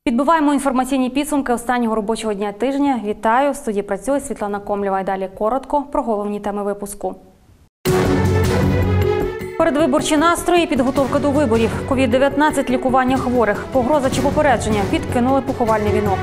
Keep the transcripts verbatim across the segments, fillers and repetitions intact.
Підбиваємо інформаційні підсумки останнього робочого дня тижня. Вітаю! В студії працює Світлана Комлєва. І далі коротко про головні теми випуску. Передвиборчі настрої, підготовка до виборів. ковід дев'ятнадцять, лікування хворих. Погроза чи попередження. Підкинули поховальний вінок.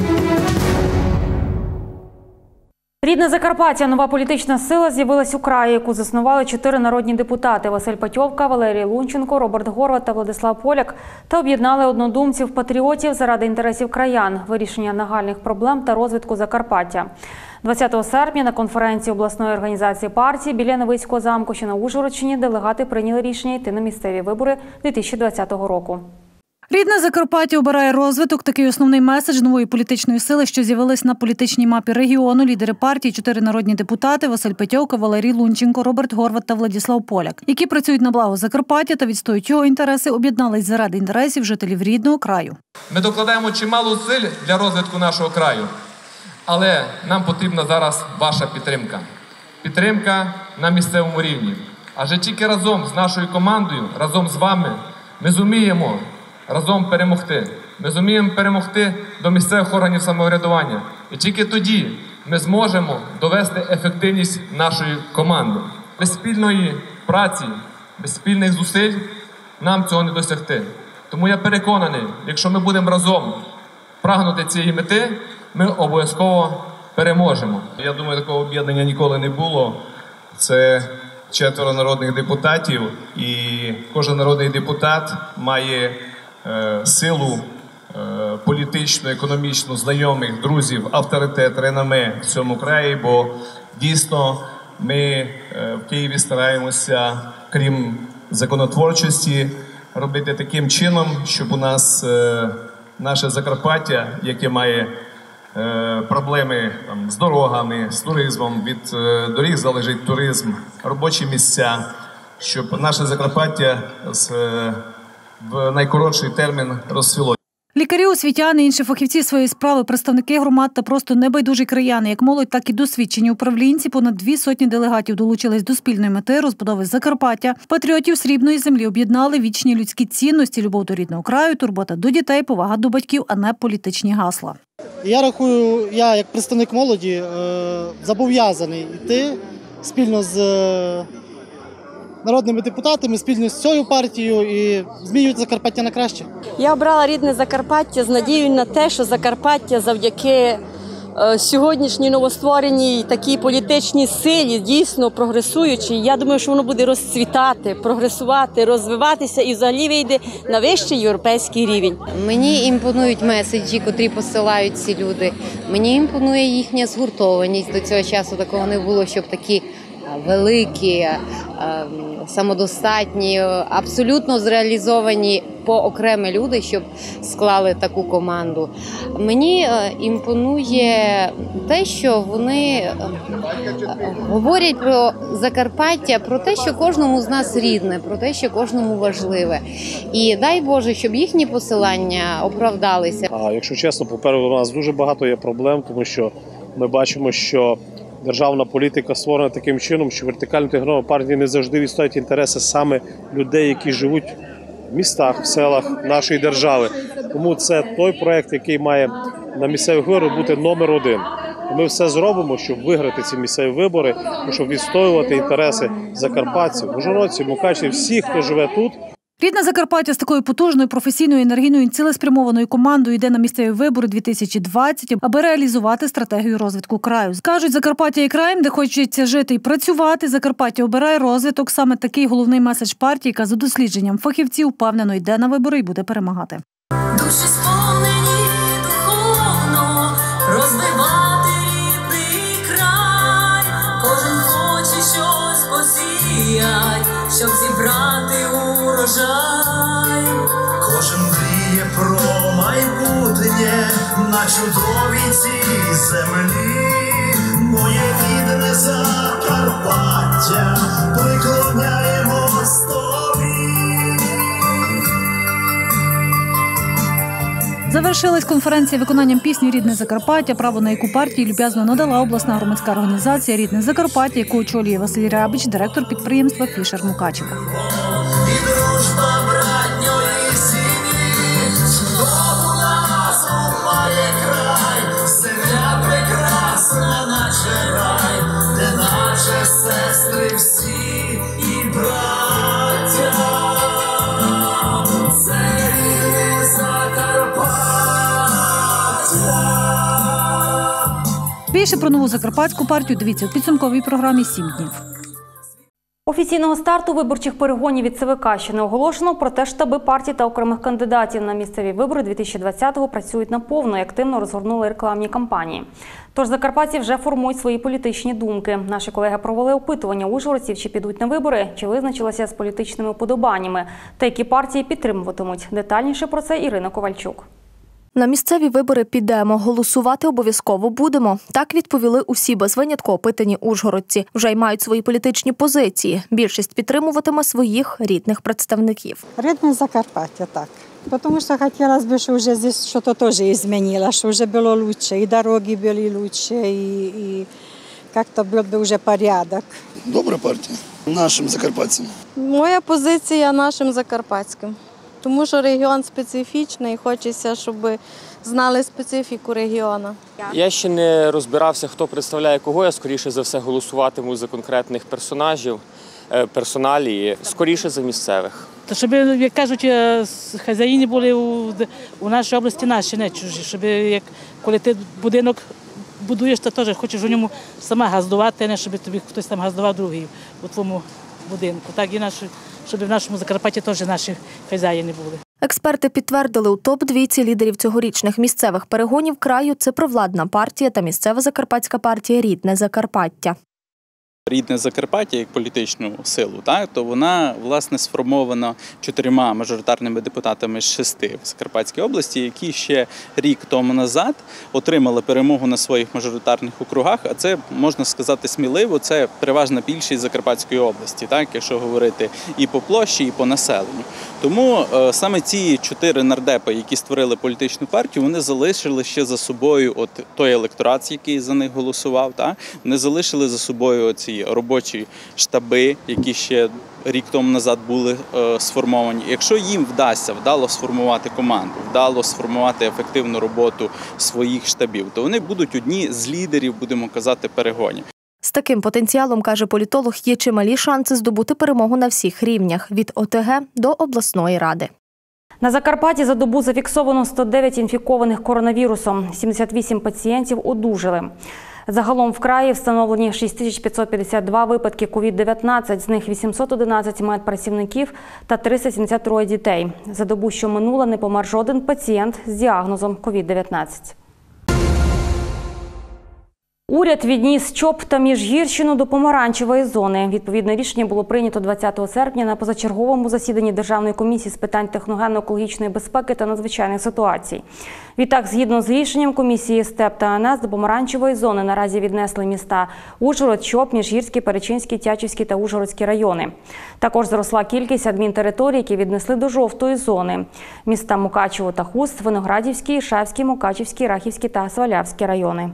Рідне Закарпаття – нова політична сила з'явилась у краї, яку заснували чотири народні депутати – Василь Петьовка, Валерій Лунченко, Роберт Горват та Владислав Поляк – та об'єднали однодумців-патріотів заради інтересів краян, вирішення нагальних проблем та розвитку Закарпаття. двадцятого серпня на конференції обласної організації партії біля Невицького замку, що на Ужгородщині, делегати прийняли рішення йти на місцеві вибори дві тисячі двадцятого року. Рідне Закарпаття обирає розвиток – такий основний меседж нової політичної сили, що з'явились на політичній мапі регіону. Лідери партії – чотири народні депутати – Василь Петьовка, Валерій Лунченко, Роберт Горват та Владислав Поляк, які працюють на благо Закарпаття та відстоюють його інтереси, об'єднались заради інтересів жителів рідного краю. Ми докладаємо чимало зусиль для розвитку нашого краю, але нам потрібна зараз ваша підтримка. Підтримка на місцевому рівні. Адже тільки разом з нашою командою, разом з вами ми зуміємо разом перемогти. Ми зуміємо перемогти до місцевих органів самоврядування. І тільки тоді ми зможемо довести ефективність нашої команди. Без спільної праці, без спільних зусиль нам цього не досягти. Тому я переконаний, якщо ми будемо разом прагнути цієї мети, ми обов'язково переможемо. Я думаю, такого об'єднання ніколи не було. Це четверо народних депутатів, і кожен народний депутат має е, силу е, політичну, економічну, знайомих, друзів, авторитет, реноме в цьому краї, бо дійсно ми е, в Києві стараємося, крім законотворчості, робити таким чином, щоб у нас е, наше Закарпаття, яке має е, проблеми там, з дорогами, з туризмом, від е, доріг залежить туризм, робочі місця, щоб наше Закарпаття з, е, в найкоротший термін розцвіло. Лікарі, освітяни, інші фахівці своєї справи, представники громад та просто небайдужі краяни, як молодь, так і досвідчені управлінці, понад дві сотні делегатів долучились до спільної мети розбудови Закарпаття. Патріотів срібної землі об'єднали вічні людські цінності, любов до рідного краю, турбота до дітей, повага до батьків, а не політичні гасла. Я рахую, я як представник молоді зобов'язаний йти спільно з народними депутатами, спільно з цією партією і змінювати Закарпаття на краще. Я обрала рідне Закарпаття з надією на те, що Закарпаття завдяки сьогоднішній новоствореній такій політичній силі, дійсно прогресуючій, я думаю, що воно буде розцвітати, прогресувати, розвиватися і взагалі вийде на вищий європейський рівень. Мені імпонують меседжі, котрі посилають ці люди. Мені імпонує їхня згуртованість. До цього часу такого не було, щоб такі великі, самодостатні, абсолютно зреалізовані поокремі люди, щоб склали таку команду. Мені імпонує те, що вони говорять про Закарпаття, про те, що кожному з нас рідне, про те, що кожному важливе. І дай Боже, щоб їхні посилання оправдалися. А якщо чесно, попереду у нас дуже багато є проблем, тому що ми бачимо, що державна політика створена таким чином, що вертикально інтегрована партія не завжди відстоюють інтереси саме людей, які живуть в містах, в селах нашої держави. Тому це той проєкт, який має на місцевих виборах бути номер один. Ми все зробимо, щоб виграти ці місцеві вибори, щоб відстоювати інтереси закарпатців, ужгородців, мукачів, всіх, хто живе тут. Рідне Закарпаття з такою потужною, професійною, енергійною і цілеспрямованою командою йде на місцеві вибори дві тисячі двадцятого, аби реалізувати стратегію розвитку краю. Кажуть, Закарпаття є краєм, де хочеться жити і працювати. Закарпаття обирає розвиток. Саме такий головний меседж партії, яка за дослідженням фахівців впевнено йде на вибори і буде перемагати. Душі сповнені духовно розвивати рідний край. Кожен хоче щось посіять, щоб зібрати урожай. Кожен мріє про майбутнє на чудовій цій землі. Моє рідне Закарпаття, приклоняємось тобі. Завершилась конференція виконанням пісні «Рідне Закарпаття», право на яку партії люб'язно надала обласна громадська організація «Рідне Закарпаття», яку очолює Василь Рябич, директор підприємства «Фішер Мукачево». І дружба братньої сім'ї, що була Більше про нову закарпатську партію дивіться у підсумковій програмі «Сім днів». Офіційного старту виборчих перегонів від ЦВК ще не оголошено, проте штаби партій та окремих кандидатів на місцеві вибори дві тисячі двадцятого працюють наповно і активно розгорнули рекламні кампанії. Тож закарпатці вже формують свої політичні думки. Наші колеги провели опитування ужгородців, чи підуть на вибори, чи визначилися з політичними уподобаннями, та які партії підтримуватимуть. Детальніше про це Ірина Ковальчук. На місцеві вибори підемо, голосувати обов'язково будемо. Так відповіли усі без винятку опитані ужгородці. Вже й мають свої політичні позиції. Більшість підтримуватиме своїх рідних представників. Рідне Закарпаття, так. Тому що хотілося б, щоб вже здесь щось теж змінило, щоб вже було краще, і дороги були краще, і, і як-то був би вже порядок. Добра партія нашим закарпатцям. Моя позиція нашим закарпатським. Тому що регіон специфічний, і хочеться, щоб знали специфіку регіону. Я ще не розбирався, хто представляє кого. Я, скоріше за все, голосуватиму за конкретних персонажів, персоналії, скоріше за місцевих. Щоб, як кажуть, хазяїни були у, у нашій області наші, не чужі. Щоб, як, коли ти будинок будуєш, то теж хочеш у ньому сама газдувати, а не щоб тобі хтось там газдував другий у твоєму будинку. Так і наші, щоб в нашому Закарпатті теж наші хазяїни були. Експерти підтвердили, у топ-двійці лідерів цьогорічних місцевих перегонів краю – це провладна партія та місцева закарпатська партія «Рідне Закарпаття». Рідне Закарпаття як політичну силу, так, то вона, власне, сформована чотирма мажоритарними депутатами з шести в Закарпатській області, які ще рік тому назад отримали перемогу на своїх мажоритарних округах, а це, можна сказати сміливо, це переважна більшість Закарпатської області, так, якщо говорити і по площі, і по населенню. Тому е, саме ці чотири нардепи, які створили політичну партію, вони залишили ще за собою от той електорат, який за них голосував, так, вони залишили за собою ці робочі штаби, які ще рік тому назад були е, сформовані. Якщо їм вдасться вдало сформувати команду, вдало сформувати ефективну роботу своїх штабів, то вони будуть одні з лідерів, будемо казати, перегонів. З таким потенціалом, каже політолог, є чималі шанси здобути перемогу на всіх рівнях – від О Те Ге до обласної ради. На Закарпатті за добу зафіксовано сто дев'ять інфікованих коронавірусом, сімдесят вісім пацієнтів одужали. Загалом в краї встановлені шість тисяч п'ятсот п'ятдесят два випадки ковід дев'ятнадцять, з них вісімсот одинадцять медпрацівників та триста сімдесят троє дітей. За добу, що минула, не помер жоден пацієнт з діагнозом ковід дев'ятнадцять. Уряд відніс ЧОП та Міжгірщину до помаранчевої зони. Відповідне рішення було прийнято двадцятого серпня на позачерговому засіданні Державної комісії з питань техногенно-екологічної безпеки та надзвичайних ситуацій. Відтак, згідно з рішенням комісії СТЕП та Ен Ес, до помаранчевої зони наразі віднесли міста Ужгород, ЧОП, Міжгірський, Перечинський, Тячівський та Ужгородський райони. Також зросла кількість адмінтериторій, які віднесли до жовтої зони. Міста Мукачево та Хуст, Виноградівський, Ішевський, Мукачівський, Рахівський та Свалявський райони.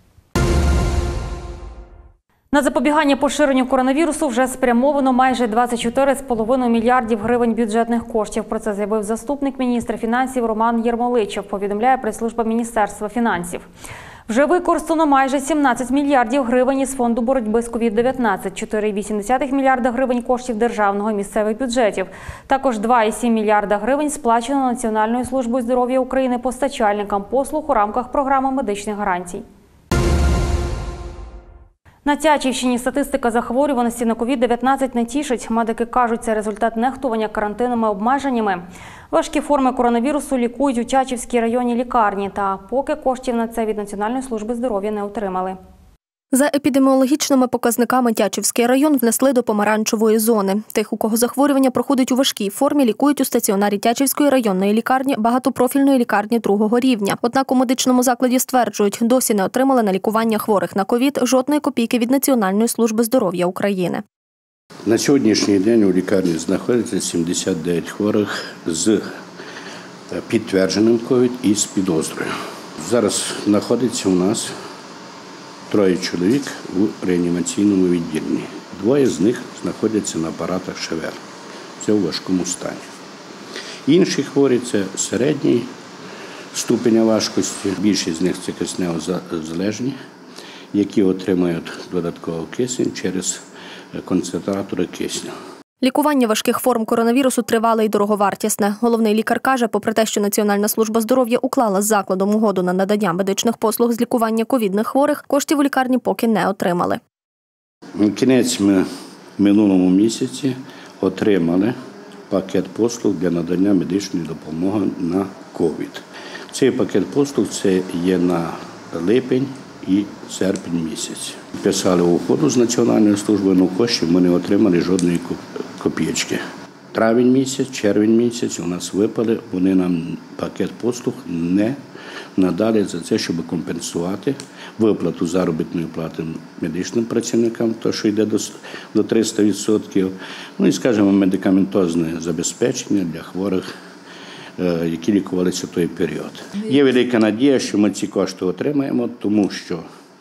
На запобігання поширенню коронавірусу вже спрямовано майже двадцять чотири цілих п'ять десятих мільярдів гривень бюджетних коштів. Про це заявив заступник міністра фінансів Роман Єрмоличев, повідомляє прес-служба Міністерства фінансів. Вже використано майже сімнадцять мільярдів гривень із фонду боротьби з ковід дев'ятнадцять, чотири цілих вісім десятих мільярда гривень коштів державного і місцевих бюджетів. Також два цілих сім мільярда гривень сплачено Національною службою здоров'я України постачальникам послуг у рамках програми медичних гарантій. На Тячівщині статистика захворюваності на ковід дев'ятнадцять не тішить. Медики кажуть, це результат нехтування карантинними обмеженнями. Важкі форми коронавірусу лікують у Тячівській районній лікарні, та поки коштів на це від Національної служби здоров'я не отримали. За епідеміологічними показниками Тячівський район внесли до помаранчевої зони. Тих, у кого захворювання проходить у важкій формі, лікують у стаціонарі Тячівської районної лікарні, багатопрофільної лікарні другого рівня. Однак у медичному закладі стверджують, досі не отримали на лікування хворих на ковід жодної копійки від Національної служби здоров'я України. На сьогоднішній день у лікарні знаходиться сімдесят дев'ять хворих з підтвердженим ковід і з підозрою. Зараз знаходиться у нас троє чоловік у реанімаційному відділенні. Двоє з них знаходяться на апаратах ШВР. Це у важкому стані. Інші хворі – це середній ступеня важкості. Більшість з них – це кисневозалежні, які отримують додатковий кисень через концентратори кисню. Лікування важких форм коронавірусу тривале і дороговартісне. Головний лікар каже, попри те, що Національна служба здоров'я уклала з закладом угоду на надання медичних послуг з лікування ковідних хворих, коштів у лікарні поки не отримали. Кінець ми в минулому місяці отримали пакет послуг для надання медичної допомоги на ковід. Цей пакет послуг це є на липень і серпень місяць. Писали угоду з Національною службою, але коштів ми не отримали жодної копійки. Травень місяць, червень місяць у нас випали, вони нам пакет послуг не надали за це, щоб компенсувати виплату заробітної плати медичним працівникам, то що йде до триста відсотків, ну і, скажімо, медикаментозне забезпечення для хворих, які лікувалися в той період. Є велика надія, що ми ці кошти отримаємо, тому що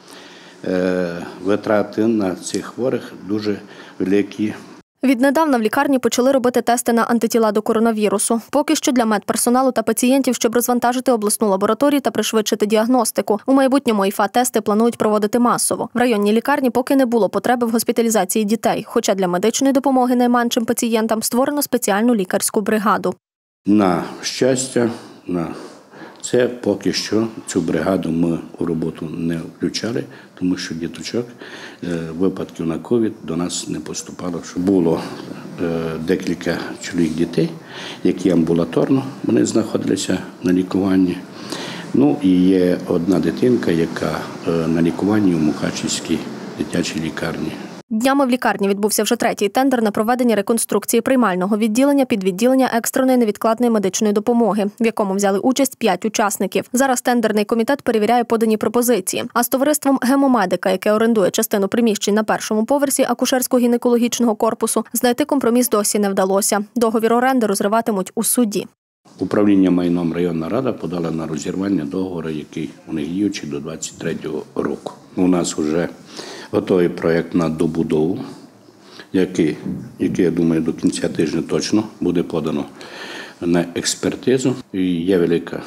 витрати на цих хворих дуже великі. Віднедавна в лікарні почали робити тести на антитіла до коронавірусу. Поки що для медперсоналу та пацієнтів, щоб розвантажити обласну лабораторію та пришвидшити діагностику. У майбутньому ІФА-тести планують проводити масово. В районній лікарні поки не було потреби в госпіталізації дітей, хоча для медичної допомоги найменшим пацієнтам створено спеціальну лікарську бригаду. На щастя, на це поки що цю бригаду ми у роботу не включали, тому що діточок, випадків на ковід до нас не поступало. Було декілька чоловік дітей, які амбулаторно вони знаходилися на лікуванні. Ну і є одна дитинка, яка на лікуванні у Мукачівській дитячій лікарні. Днями в лікарні відбувся вже третій тендер на проведення реконструкції приймального відділення під відділення екстреної невідкладної медичної допомоги, в якому взяли участь п'ять учасників. Зараз тендерний комітет перевіряє подані пропозиції. А з товариством «Гемомедика», яке орендує частину приміщень на першому поверсі акушерсько-гінекологічного корпусу, знайти компроміс досі не вдалося. Договір оренди розриватимуть у суді. Управління майном районна рада подала на розірвання договору, який у них діючий до двадцять третього року. У нас вже готовий проєкт на добудову, який, який, я думаю, до кінця тижня точно буде подано на експертизу. І є велика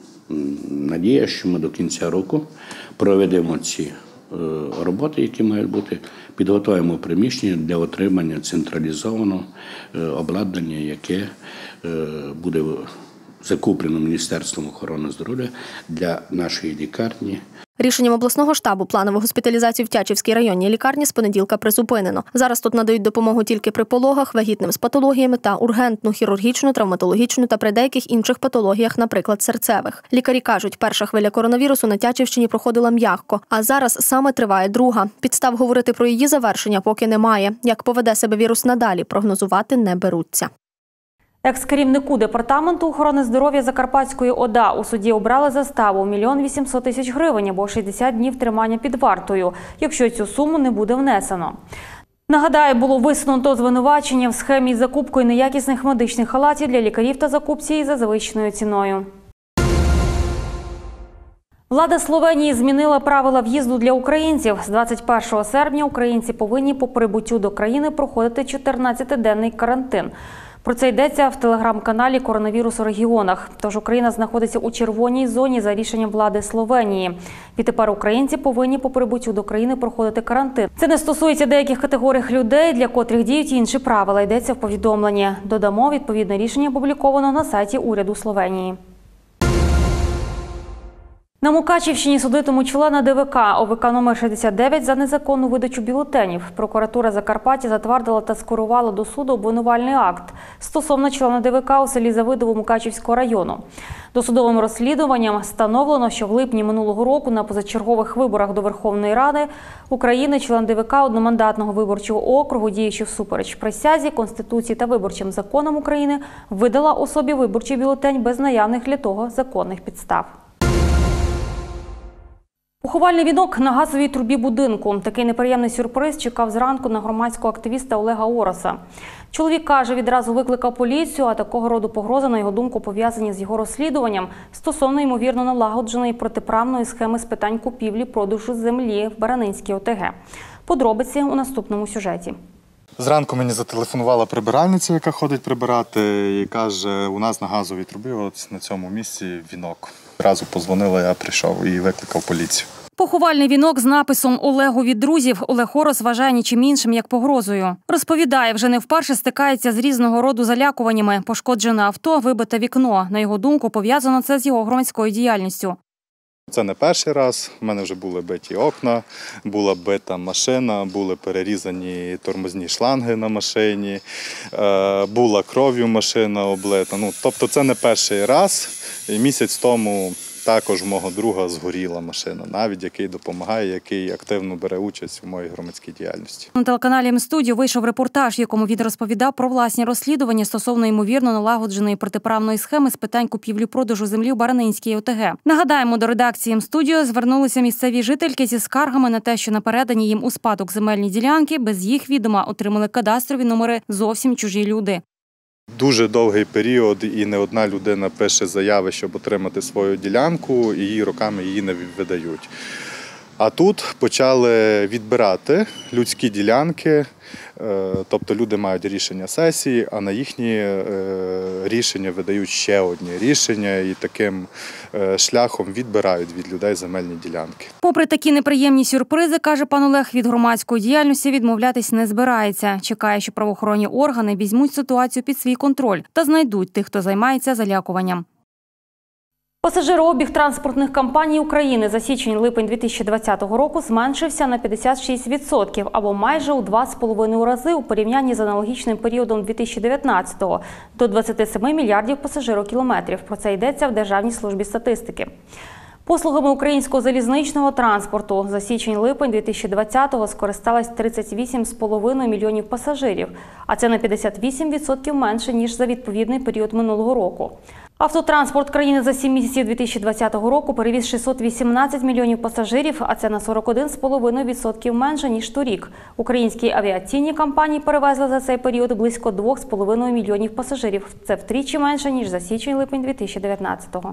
надія, що ми до кінця року проведемо ці роботи, які мають бути, підготуємо приміщення для отримання централізованого обладнання, яке буде закуплено Міністерством охорони здоров'я для нашої лікарні. Рішенням обласного штабу планову госпіталізацію в Тячівській районній лікарні з понеділка призупинено. Зараз тут надають допомогу тільки при пологах, вагітним з патологіями та ургентну, хірургічну, травматологічну та при деяких інших патологіях, наприклад, серцевих. Лікарі кажуть, перша хвиля коронавірусу на Тячівщині проходила м'яко, а зараз саме триває друга. Підстав говорити про її завершення поки немає. Як поведе себе вірус надалі, прогнозувати не беруться. Екс-керівнику Департаменту охорони здоров'я Закарпатської ОДА у суді обрали заставу мільйон вісімсот тисяч гривень або шістдесят днів тримання під вартою, якщо цю суму не буде внесено. Нагадаю, було висунуто звинувачення в схемі з закупкою неякісних медичних халатів для лікарів та закупці із завищеною ціною. Влада Словенії змінила правила в'їзду для українців. З двадцять першого серпня українці повинні по прибуттю до країни проходити чотирнадцятиденний карантин. Про це йдеться в телеграм-каналі «Коронавірус у регіонах». Тож Україна знаходиться у червоній зоні за рішенням влади Словенії. Відтепер українці повинні по прибуттю до країни проходити карантин. Це не стосується деяких категорій людей, для котрих діють інші правила, йдеться в повідомленні. Додамо, відповідне рішення опубліковано на сайті уряду Словенії. На Мукачівщині судитимуть члена ДВК ОВК номер шістдесят дев'ять за незаконну видачу бюлетенів. Прокуратура Закарпаття затвердила та скерувала до суду обвинувальний акт стосовно члена ДВК у селі Завидово Мукачівського району. Досудовим розслідуванням встановлено, що в липні минулого року на позачергових виборах до Верховної Ради України член ДВК одномандатного виборчого округу, діючи всупереч присязі, Конституції та виборчим законам України, видала особі виборчий бюлетень без наявних для того законних підстав. Поховальний вінок на газовій трубі будинку. Такий неприємний сюрприз чекав зранку на громадського активіста Олега Ороса. Чоловік каже, відразу викликав поліцію, а такого роду погрози, на його думку, пов'язані з його розслідуванням стосовно, ймовірно, налагодженої протиправної схеми з питань купівлі-продажу землі в Баранинській ОТГ. Подробиці у наступному сюжеті. Зранку мені зателефонувала прибиральниця, яка ходить прибирати, і каже, у нас на газовій трубі, от на цьому місці, вінок. Одразу подзвонила, я прийшов і викликав поліцію. Поховальний вінок з написом «Олегу від друзів» Олег Орос вважає нічим іншим, як погрозою. Розповідає, вже не вперше стикається з різного роду залякуваннями. Пошкоджене авто, вибите вікно. На його думку, пов'язано це з його громадською діяльністю. Це не перший раз. У мене вже були биті окна, була бита машина, були перерізані тормозні шланги на машині, була кров'ю машина облита. Ну, тобто це не перший раз. І місяць тому також в мого друга згоріла машина, навіть який допомагає, який активно бере участь у моїй громадській діяльності. На телеканалі М-студіо вийшов репортаж, в якому він розповідав про власні розслідування стосовно ймовірно налагодженої протиправної схеми з питань купівлі-продажу землі в Баранинській ОТГ. Нагадаємо, до редакції М-студіо звернулися місцеві жительки зі скаргами на те, що на передані їм у спадок земельні ділянки без їх відома отримали кадастрові номери зовсім чужі люди. Дуже довгий період, і не одна людина пише заяви, щоб отримати свою ділянку, і її роками її не видають. А тут почали відбирати людські ділянки, тобто люди мають рішення сесії, а на їхні рішення видають ще одні рішення і таким шляхом відбирають від людей земельні ділянки. Попри такі неприємні сюрпризи, каже пан Олег, від громадської діяльності відмовлятись не збирається. Чекає, що правоохоронні органи візьмуть ситуацію під свій контроль та знайдуть тих, хто займається залякуванням. Пасажирообіг транспортних компаній України за січень-липень дві тисячі двадцятого року зменшився на п'ятдесят шість відсотків, або майже у два з половиною рази у порівнянні з аналогічним періодом дві тисячі дев'ятнадцятого – до двадцяти семи мільярдів пасажирокілометрів. Про це йдеться в Державній службі статистики. Послугами українського залізничного транспорту за січень-липень дві тисячі двадцятого скористалось тридцять вісім з половиною мільйонів пасажирів, а це на п'ятдесят вісім відсотків менше, ніж за відповідний період минулого року. Автотранспорт країни за сім місяців дві тисячі двадцятого року перевіз шістсот вісімнадцять мільйонів пасажирів, а це на сорок один з половиною відсотків менше, ніж торік. Українські авіаційні компанії перевезли за цей період близько двох з половиною мільйонів пасажирів. Це втричі менше, ніж за січень-липень дві тисячі дев'ятнадцятого.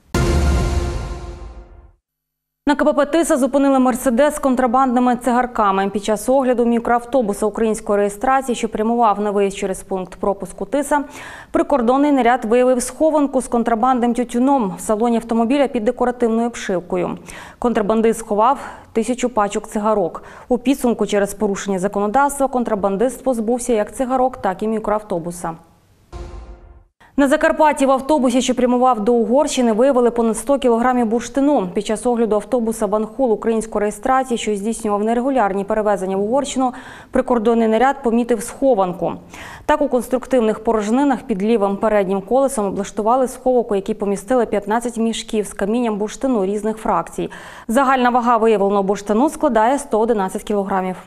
На КПП «Тиса» зупинили «Мерседес» з контрабандними цигарками. Під час огляду мікроавтобуса української реєстрації, що прямував на виїзд через пункт пропуску «Тиса», прикордонний наряд виявив схованку з контрабандним тютюном в салоні автомобіля під декоративною обшивкою. Контрабандист сховав тисячу пачок цигарок. У підсумку через порушення законодавства контрабандист позбувся як цигарок, так і мікроавтобуса. На Закарпатті в автобусі, що прямував до Угорщини, виявили понад сто кілограмів бурштину. Під час огляду автобуса «Ванхол» української реєстрації, що здійснював нерегулярні перевезення в Угорщину, прикордонний наряд помітив схованку. Так, у конструктивних порожнинах під лівим переднім колесом облаштували сховок, у який помістили п'ятнадцять мішків з камінням бурштину різних фракцій. Загальна вага виявленого бурштину складає сто одинадцять кілограмів.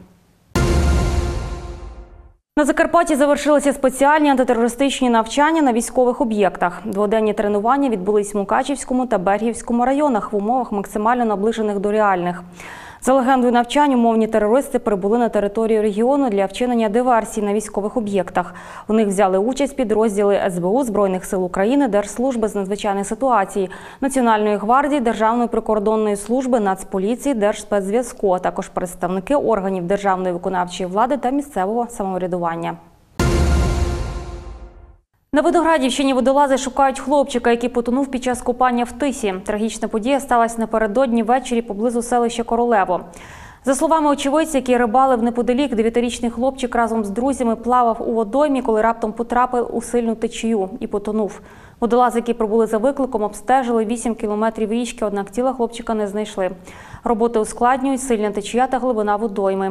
На Закарпатті завершилися спеціальні антитерористичні навчання на військових об'єктах. Дводенні тренування відбулись в Мукачівському та Бергівському районах в умовах максимально наближених до реальних. За легендою навчань, умовні терористи прибули на територію регіону для вчинення диверсій на військових об'єктах. У них взяли участь підрозділи ес бе у, Збройних сил України, Держслужби з надзвичайних ситуацій, Національної гвардії, Державної прикордонної служби, Нацполіції, Держспецзв'язку, а також представники органів державної виконавчої влади та місцевого самоврядування. На Виноградівщині водолази шукають хлопчика, який потонув під час купання в Тисі. Трагічна подія сталася напередодні ввечері поблизу селища Королево. За словами очевидців, які рибалив неподалік, дев'ятирічний хлопчик разом з друзями плавав у водоймі, коли раптом потрапив у сильну течію і потонув. Водолази, які прибули за викликом, обстежили вісім кілометрів річки, однак тіла хлопчика не знайшли. Роботи ускладнюють сильна течія та глибина водойми.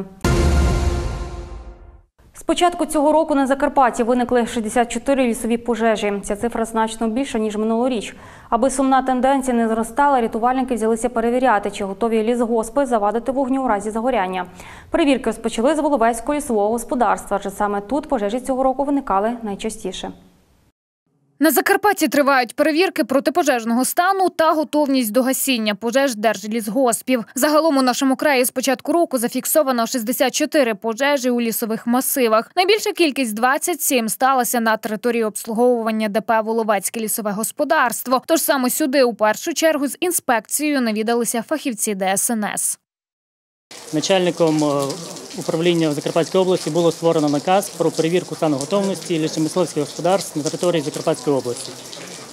З початку цього року на Закарпатті виникли шістдесят чотири лісові пожежі. Ця цифра значно більша, ніж минулоріч. Аби сумна тенденція не зростала, рятувальники взялися перевіряти, чи готові лісгоспи завадити вогню у разі загоряння. Перевірки розпочали з Воловецького лісового господарства, адже саме тут пожежі цього року виникали найчастіше. На Закарпатті тривають перевірки протипожежного стану та готовність до гасіння пожеж держлісгоспів. Загалом у нашому краї з початку року зафіксовано шістдесят чотири пожежі у лісових масивах. Найбільша кількість – двадцять сім – сталася на території обслуговування ДП «Воловецьке лісове господарство». Тож саме сюди у першу чергу з інспекцією навідалися фахівці де ес ен ес. Начальником управління в Закарпатській області було створено наказ про перевірку стану готовності лісомисливських господарств на території Закарпатської області.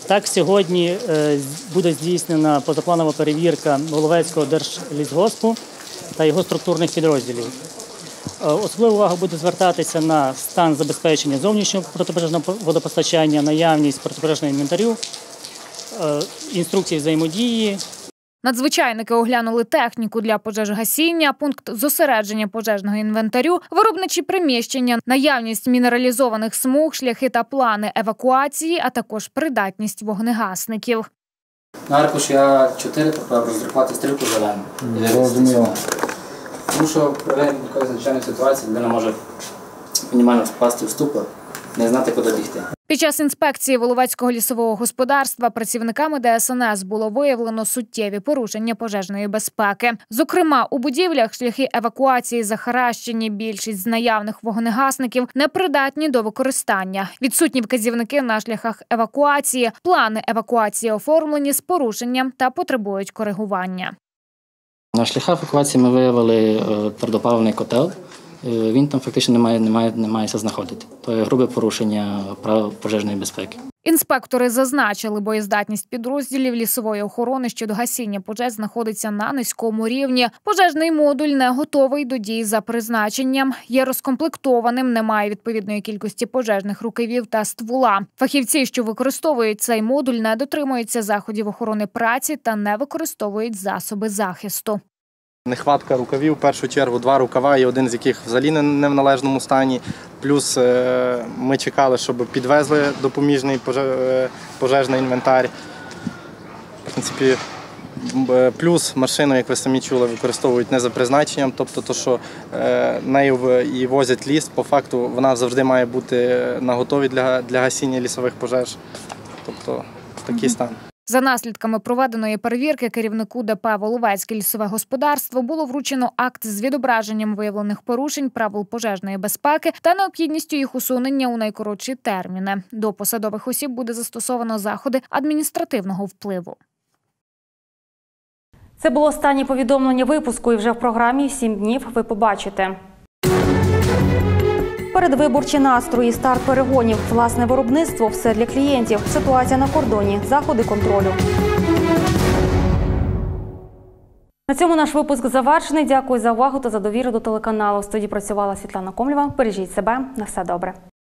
Так, сьогодні буде здійснена позапланова перевірка Воловецького держлісгоспу та його структурних підрозділів. Особлива увага буде звертатися на стан забезпечення зовнішнього протипожежного водопостачання, наявність протипожежного інвентарю, інструкції взаємодії. Надзвичайники оглянули техніку для пожежогасіння, пункт зосередження пожежного інвентарю, виробничі приміщення, наявність мінералізованих смуг, шляхи та плани евакуації, а також придатність вогнегасників. На аркуші А чотири треба роздрукувати стрілку зелену. Зрозуміло. Тому що при якоїсь надзвичайної ситуації людина може мінімально впасти в ступор, не знати, куди бігти. Під час інспекції Воловецького лісового господарства працівниками Де Ес Ен Ес було виявлено суттєві порушення пожежної безпеки. Зокрема, у будівлях шляхи евакуації захаращені, більшість з наявних вогнегасників непридатні до використання. Відсутні вказівники на шляхах евакуації, плани евакуації оформлені з порушенням та потребують коригування. На шляхах евакуації ми виявили твердопаливний котел. Він там фактично не має, не має, не мається знаходити. То є грубе порушення правил пожежної безпеки. Інспектори зазначили, боєздатність підрозділів лісової охорони щодо гасіння пожеж знаходиться на низькому рівні. Пожежний модуль не готовий до дій за призначенням, є розкомплектованим, не має відповідної кількості пожежних рукавів та ствола. Фахівці, що використовують цей модуль, не дотримуються заходів охорони праці та не використовують засоби захисту. Нехватка рукавів, в першу чергу, два рукава, і один з яких взагалі не в належному стані. Плюс ми чекали, щоб підвезли допоміжний пожежний інвентар. В принципі, плюс машину, як ви самі чули, використовують не за призначенням, тобто то, що нею і возять ліс, по факту вона завжди має бути наготові для, для гасіння лісових пожеж. Тобто такий стан. За наслідками проведеної перевірки керівнику Де Пе «Воловецьке лісове господарство» було вручено акт з відображенням виявлених порушень правил пожежної безпеки та необхідністю їх усунення у найкоротші терміни. До посадових осіб буде застосовано заходи адміністративного впливу. Це було останнє повідомлення випуску, і вже в програмі «Сім днів» ви побачите. Передвиборчі настрої, старт перегонів, власне виробництво – все для клієнтів, ситуація на кордоні, заходи контролю. На цьому наш випуск завершений. Дякую за увагу та за довіру до телеканалу. В студії працювала Світлана Комлєва. Бережіть себе. На все добре.